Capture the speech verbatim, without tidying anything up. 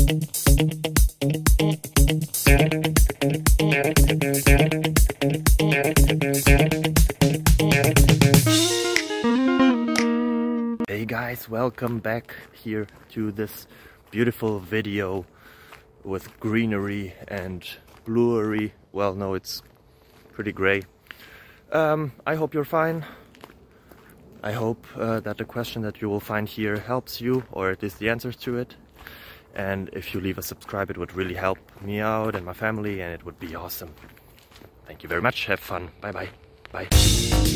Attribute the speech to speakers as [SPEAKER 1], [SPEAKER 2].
[SPEAKER 1] Hey guys, welcome back here to this beautiful video with greenery and bluery. Well, no, it's pretty gray. Um, I hope you're fine. I hope uh, that the question that you will find here helps you, or at least the answers to it. And if you leave a subscribe, it would really help me out and my family, and it would be awesome. Thank you very much. Have fun. Bye bye. Bye.